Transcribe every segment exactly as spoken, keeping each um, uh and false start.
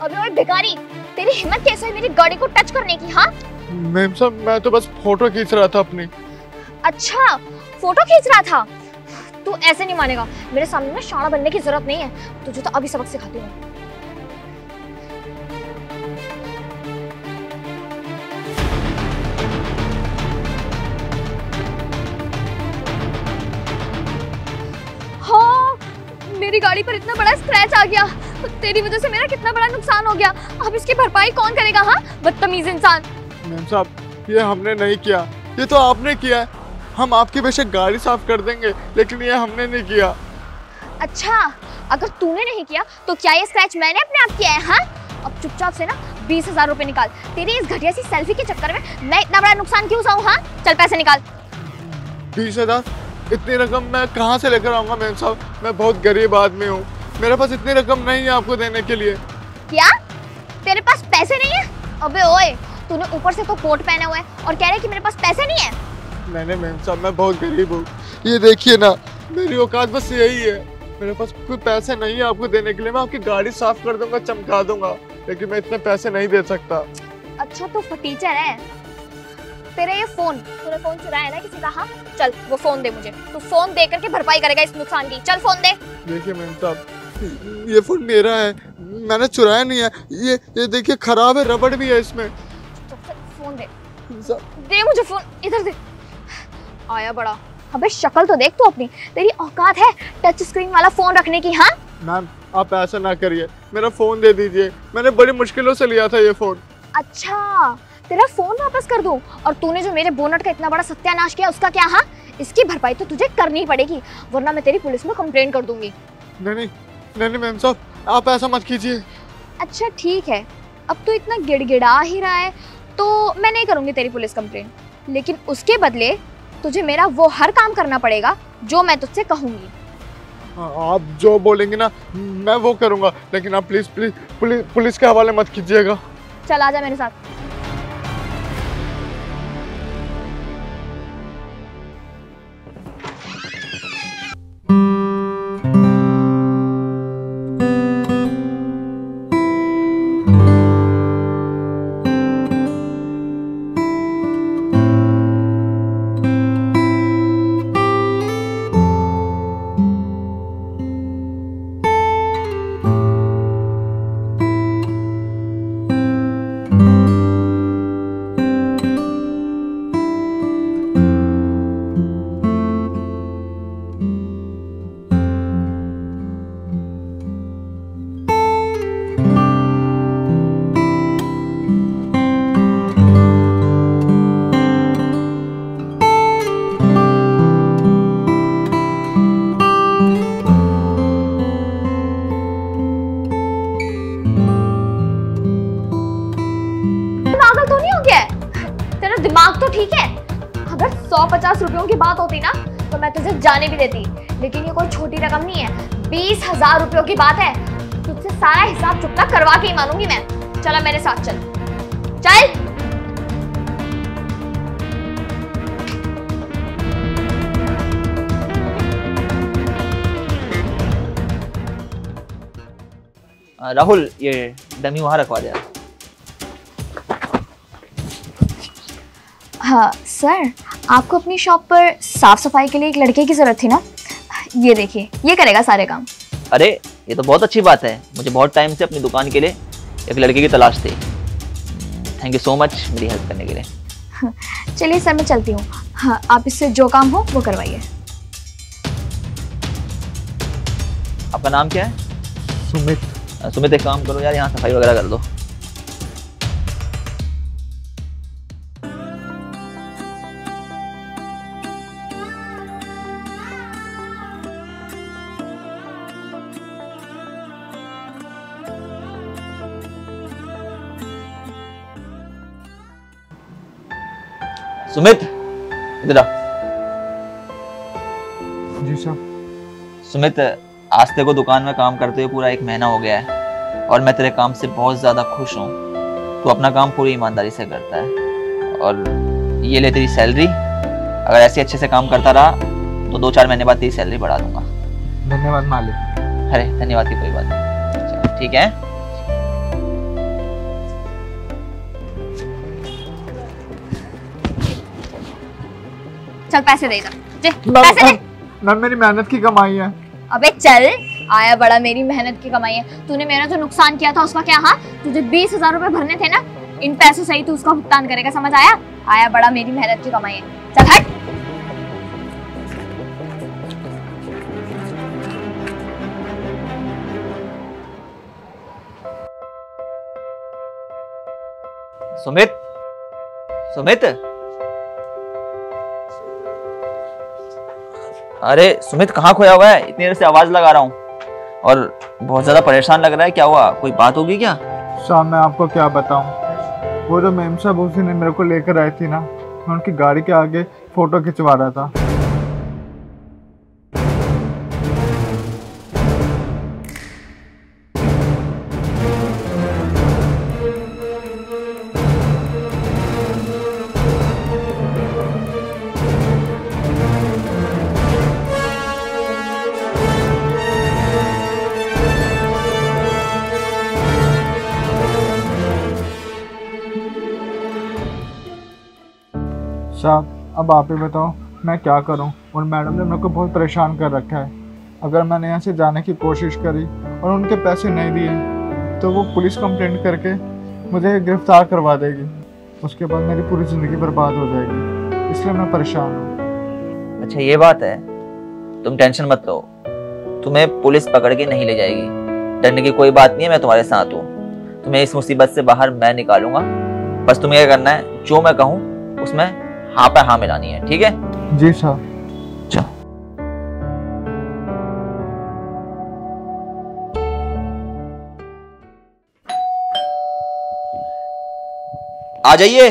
अबे ओए भिखारी, तेरी हिम्मत कैसे है मेरी गाड़ी को टच करने की? हाँ मैम साहब, मैं तो बस फोटो खींच रहा था अपनी। अच्छा, फोटो खींच रहा था? तू ऐसे नहीं मानेगा, मेरे सामने ना शाना बनने की जरूरत नहीं है, तुझे तो अभी सबक सिखाती हूँ। हाँ, मेरी गाड़ी पर इतना बड़ा स्क्रैच आ गया, तेरी वजह से मेरा कितना बड़ा नुकसान हो गया। अब इसकी भरपाई कौन करेगा? हाँ, बदतमीज इंसान। मैम साहब, ये हमने नहीं किया, ये तो आपने किया है। हम आपकी बेशक गाड़ी साफ कर देंगे, लेकिन ये हमने नहीं किया। अच्छा, अगर तूने नहीं किया तो क्या ये स्क्रैच मैंने अपने आप किया है? हाँ, अब चुपचाप से ना बीस हजार रुपए निकाल। तेरी इस घटिया सी सेल्फी के चक्कर में मैं इतना बड़ा नुकसान क्यों सहूं? हाँ, चल पैसे निकाल। बीस हजार? इतनी रकम मैं कहाँ से लेकर आऊँगा मैम साहब? मैं बहुत गरीब आदमी हूँ, मेरे पास इतनी रकम नहीं है आपको देने के लिए। क्या तेरे पास पैसे नहीं है? अबे ओए, तूने ऊपर से तो कोट पहना हुआ है और कह रहे कि मेरे पास पैसे नहीं है। नहीं मैम साहब, मैं बहुत गरीब हूँ, ये देखिए ना, मेरी औकात बस यही है। मेरे पास कोई पैसे नहीं है आपको देने के लिए। मैं आपकी गाड़ी साफ कर दूंगा, चमका दूंगा, लेकिन मैं इतने पैसे नहीं दे सकता। अच्छा, तो फटीचर है। तेरा ये फोन, तूने फोन चुराया है ना किसी का? हाँ, चल वो फोन दे मुझे। तू फोन दे करके भरपाई करेगा इस नुकसान की। चल फोन दे। देखिए मैम साहब, ये फोन मेरा है, मैंने चुराया नहीं है। ये ये देखिए खराब है, रबड़ भी है इसमें। फोन दे, दे मुझे फोन, इधर दे। आया बड़ा। अबे शक्ल तो देख तू अपनी, तेरी औकात है टच स्क्रीन वाला फोन रखने की? हाँ मैम, आप ऐसा ना करिए, मेरा फोन दे दीजिए, मैंने बड़ी मुश्किलों से लिया था ये फोन। अच्छा, तेरा फोन वापस कर दूं? और तूने जो मेरे बोनट का इतना बड़ा सत्यानाश किया उसका क्या? हाँ, इसकी भरपाई तो तुझे करनी पड़ेगी, वरना मैं तेरी पुलिस में कंप्लेंट कर दूंगी। नहीं नहीं नहीं नहीं मैम साहब, आप ऐसा मत कीजिए। अच्छा ठीक है, अब तो इतना गिड़गिड़ा ही रहा है तो मैं नहीं करूंगी तेरी पुलिस कंप्लेंट, लेकिन उसके बदले तुझे मेरा वो हर काम करना पड़ेगा जो मैं तुझसे कहूंगी। आप जो बोलेंगे ना मैं वो करूंगा, लेकिन आप प्लीज प्लीज पुलिस पुलिस के हवाले मत कीजिएगा। चल आजा मेरे साथ। दिमाग तो ठीक है? अगर सौ पचास रुपयों की बात होती ना तो मैं तुझे जाने भी देती, लेकिन ये कोई छोटी रकम नहीं है। बीस हजार रुपयों की बात है, तुझसे सारा हिसाब चुकता करवा के ही मानूंगी मैं। चला मेरे साथ, चल चल। राहुल, ये डमी वहां रखवा दे। हाँ सर, आपको अपनी शॉप पर साफ सफाई के लिए एक लड़के की जरूरत थी ना? ये देखिए, ये करेगा सारे काम। अरे ये तो बहुत अच्छी बात है, मुझे बहुत टाइम से अपनी दुकान के लिए एक लड़के की तलाश थी। थैंक यू सो मच मेरी हेल्प करने के लिए। चलिए सर, मैं चलती हूँ। हाँ, आप इससे जो काम हो वो करवाइए। आपका नाम क्या है? सुमित। सुमित, एक काम करो यार, यहाँ सफाई वगैरह कर दो। सुमित, इधर आ। जी साहब। सुमित, आज तेरे को दुकान में काम करते हुए पूरा एक महीना हो गया है और मैं तेरे काम से बहुत ज़्यादा खुश हूँ। तू अपना काम पूरी ईमानदारी से करता है और ये ले तेरी सैलरी। अगर ऐसे अच्छे से काम करता रहा तो दो चार महीने बाद तेरी सैलरी बढ़ा दूंगा। धन्यवाद मालिक। अरे धन्यवाद की कोई बात नहीं, ठीक है। चल पैसे दे इधर, जे मैम, पैसे दे। मैम मेरी मेहनत की कमाई है। अबे चल, आया बड़ा मेरी मेहनत की कमाई है। तूने मेरा जो नुकसान किया था उसका क्या? हाँ, तुझे बीस हजार रुपए भरने थे ना, इन पैसों से ही तू उसका भुगतान करेगा, समझ आया? आया बड़ा मेरी मेहनत की कमाई है, चल हट। सुमित, सुमित, अरे सुमित कहाँ खोया हुआ है? इतनी देर से आवाज लगा रहा हूँ और बहुत ज्यादा परेशान लग रहा है। क्या हुआ? कोई बात होगी क्या? शाम मैं आपको क्या बताऊं, वो जो मेम साहब उसी ने मेरे को लेकर आई थी ना, मैं उनकी गाड़ी के आगे फोटो खिंचवा रहा था। साहब अब आप ही बताओ मैं क्या करूं, और मैडम ने मेरे को बहुत परेशान कर रखा है। अगर मैंने यहाँ से जाने की कोशिश करी और उनके पैसे नहीं दिए तो वो पुलिस कंप्लेंट करके मुझे गिरफ्तार करवा देगी, उसके बाद मेरी पूरी ज़िंदगी बर्बाद हो जाएगी, इसलिए मैं परेशान हूँ। अच्छा ये बात है, तुम टेंशन मत लो, तुम्हें पुलिस पकड़ के नहीं ले जाएगी, डरने की कोई बात नहीं है, मैं तुम्हारे साथ हूँ। तुम्हें इस मुसीबत से बाहर मैं निकालूंगा, बस तुम्हें क्या करना है, जो मैं कहूँ उसमें हाँ पे हाँ मिलानी है, ठीक है? जी साहब। अच्छा आ जाइए।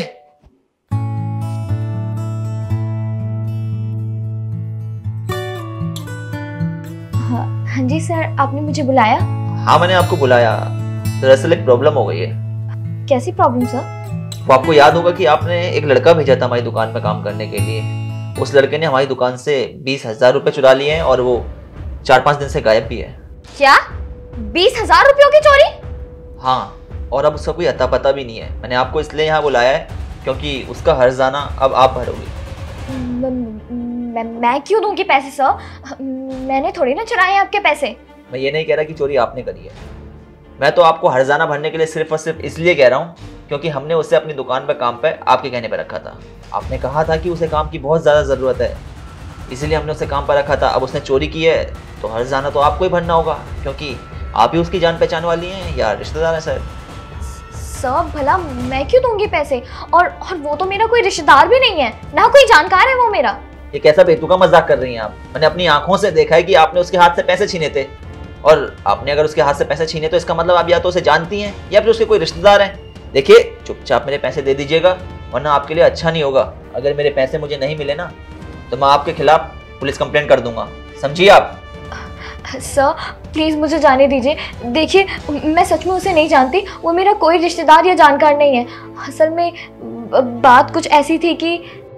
हाँ, हाँ जी सर, आपने मुझे बुलाया? हाँ मैंने आपको बुलाया, दरअसल एक प्रॉब्लम हो गई है। कैसी प्रॉब्लम सर? वो आपको याद होगा कि आपने एक लड़का भेजा था हमारी दुकान पे काम करने के लिए। उस लड़के ने हमारी दुकान से बीस हजार रुपए चुरा लिए हैं और वो चार पांच दिन से गायब भी है। क्या? बीस हजार रुपयों की चोरी? हाँ, और अब उसका कोई अता पता भी नहीं है। मैंने आपको इसलिए यहाँ बुलाया है क्योंकि उसका हर्जाना अब आप भरोगे। मैं, मैं क्यों दूंगी पैसे सर? मैंने थोड़ी ना चुराए हैं आपके पैसे। मैं ये नहीं कह रहा कि चोरी आपने करी है, मैं तो आपको हर्जाना भरने के लिए सिर्फ और सिर्फ इसलिए कह रहा हूँ क्योंकि हमने उसे अपनी दुकान पर काम पे आपके कहने पर रखा था। आपने कहा था कि उसे काम की बहुत ज़्यादा ज़रूरत है, इसीलिए हमने उसे काम पर रखा था। अब उसने चोरी की है तो हर्जाना तो आपको ही भरना होगा क्योंकि आप ही उसकी जान पहचान वाली हैं या रिश्तेदार हैं सर। सब भला मैं क्यों दूंगी पैसे? और और वो तो मेरा कोई रिश्तेदार भी नहीं है, ना कोई जानकार है वो मेरा। ये कैसा बेतुका मजाक कर रही हैं आप? मैंने अपनी आंखों से देखा है कि आपने उसके हाथ से पैसे छीने थे, और आपने अगर उसके हाथ से पैसे छीने तो इसका मतलब आप या तो उसे जानती हैं या फिर उसके कोई रिश्तेदार हैं। देखिए चुपचाप मेरे पैसे दे दीजिएगा वरना आपके लिए अच्छा नहीं होगा। अगर मेरे पैसे मुझे नहीं मिले ना तो मैं आपके खिलाफ पुलिस कंप्लेंट कर दूंगा, समझिए आप? सर प्लीज़ मुझे जाने दीजिए। देखिए मैं सच में उसे नहीं जानती, वो मेरा कोई रिश्तेदार या जानकार नहीं है। असल में बात कुछ ऐसी थी कि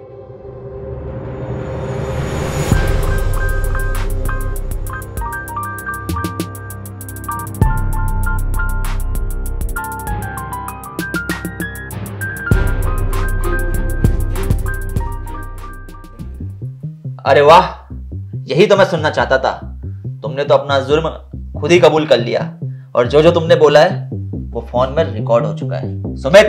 अरे वाह, यही तो मैं सुनना चाहता था। तुमने तो अपना जुर्म खुद ही कबूल कर लिया और जो जो तुमने बोला है वो फोन में रिकॉर्ड हो चुका है। सुमित,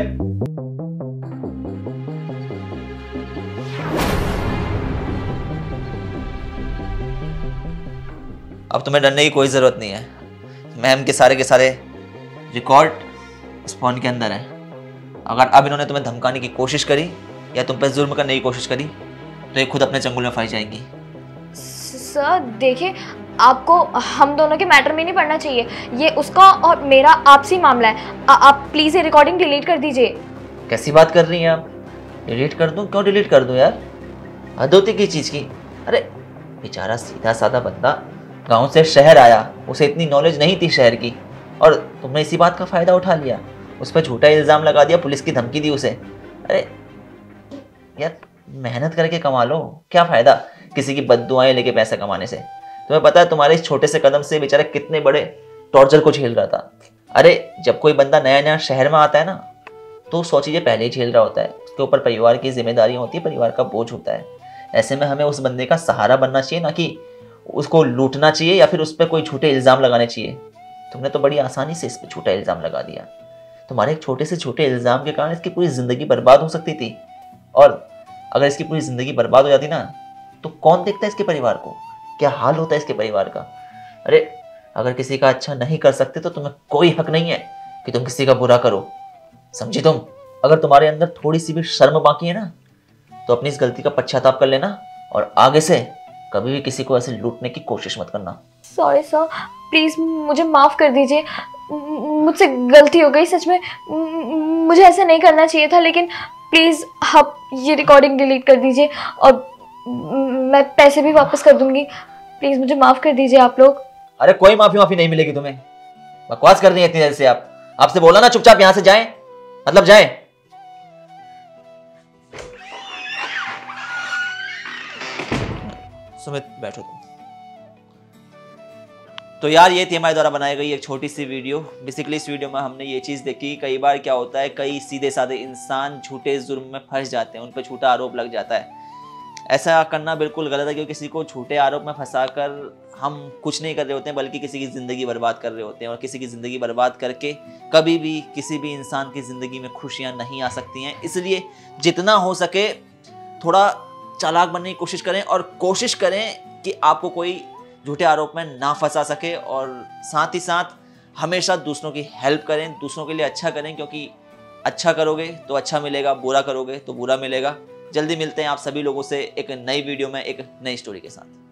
अब तुम्हें डरने की कोई जरूरत नहीं है। मैम के सारे के सारे रिकॉर्ड इस फोन के अंदर है। अगर अब इन्होंने तुम्हें धमकाने की कोशिश करी या तुम पे जुर्म करने की कोशिश करी तो ये खुद अपने चंगुल में फंस जाएंगी। सर देखिए, आपको हम दोनों के मैटर में नहीं पड़ना चाहिए, ये उसका और मेरा आपसी मामला है। आ, आप प्लीज़ ये रिकॉर्डिंग डिलीट कर दीजिए। कैसी बात कर रही हैं आप? डिलीट कर दूं? क्यों डिलीट कर दूं यार? हद होती की चीज़ की। अरे बेचारा सीधा साधा बंदा गांव से शहर आया, उसे इतनी नॉलेज नहीं थी शहर की, और तुमने इसी बात का फ़ायदा उठा लिया, उस पर झूठा इल्ज़ाम लगा दिया, पुलिस की धमकी दी उसे। अरे यार मेहनत करके कमा लो, क्या फ़ायदा किसी की बद्दुआएं लेके पैसे कमाने से? तुम्हें पता है तुम्हारे इस छोटे से कदम से बेचारा कितने बड़े टॉर्चर को झेल रहा था। अरे जब कोई बंदा नया नया शहर में आता है ना तो सौ चीज़ें पहले ही झेल रहा होता है, उसके ऊपर परिवार की जिम्मेदारियां होती है, परिवार का बोझ होता है। ऐसे में हमें उस बंदे का सहारा बनना चाहिए, ना कि उसको लूटना चाहिए या फिर उस पर कोई झूठे इल्ज़ाम लगाने चाहिए। तुमने तो बड़ी आसानी से इस पर झूठा इल्ज़ाम लगा दिया। तुम्हारे एक छोटे से छोटे इल्ज़ाम के कारण इसकी पूरी ज़िंदगी बर्बाद हो सकती थी, और अगर इसकी पूरी ज़िंदगी बर्बाद हो जाती ना तो कौन देखता है इसके परिवार को, क्या हाल होता है इसके परिवार का। अरे अगर किसी का अच्छा नहीं कर सकते तो तुम्हें कोई हक नहीं है कि तुम किसी का बुरा करो, समझी तुम। अगर तुम्हारे अंदर थोड़ी सी भी शर्म बाकी है ना तो अपनी इस गलती का पश्चाताप कर लेना, और आगे से कभी भी किसी को ऐसे लूटने की कोशिश मत करना। सॉरी सर, प्लीज़ मुझे माफ़ कर दीजिए, मुझसे गलती हो गई सच में, मुझे ऐसा नहीं करना चाहिए था। लेकिन प्लीज़ आप ये रिकॉर्डिंग डिलीट कर दीजिए और मैं पैसे भी वापस कर दूंगी। प्लीज़ मुझे माफ़ कर दीजिए आप लोग। अरे कोई माफी माफी नहीं मिलेगी तुम्हें, बकवास कर रही है इतनी देर से आप। आपसे बोला ना चुपचाप यहां से जाएं, मतलब जाएं। सुमित बैठो तुम। तो यार ये थी हमारे द्वारा बनाई गई एक छोटी सी वीडियो। बेसिकली इस वीडियो में हमने ये चीज़ देखी, कई बार क्या होता है कई सीधे साधे इंसान झूठे जुर्म में फंस जाते हैं, उन पर झूठा आरोप लग जाता है। ऐसा करना बिल्कुल गलत है, क्योंकि किसी को झूठे आरोप में फंसाकर हम कुछ नहीं कर रहे होते हैं बल्कि किसी की ज़िंदगी बर्बाद कर रहे होते हैं। और किसी की ज़िंदगी बर्बाद करके कभी भी किसी भी इंसान की ज़िंदगी में खुशियाँ नहीं आ सकती हैं। इसलिए जितना हो सके थोड़ा चालाक बनने की कोशिश करें, और कोशिश करें कि आपको कोई झूठे आरोप में ना फंसा सके। और साथ ही साथ हमेशा दूसरों की हेल्प करें, दूसरों के लिए अच्छा करें, क्योंकि अच्छा करोगे तो अच्छा मिलेगा, बुरा करोगे तो बुरा मिलेगा। जल्दी मिलते हैं आप सभी लोगों से एक नई वीडियो में एक नई स्टोरी के साथ।